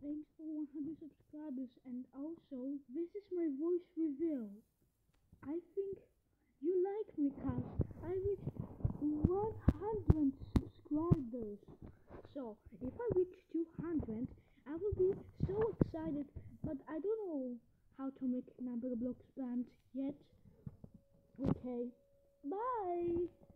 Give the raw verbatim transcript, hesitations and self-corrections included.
thanks for one hundred subscribers, and also, this is my voice reveal. I think you like me, cause I reached one hundred subscribers. So, if I reach two hundred, I will be so excited, but I don't know how to make Number Blocks band yet. Okay, bye!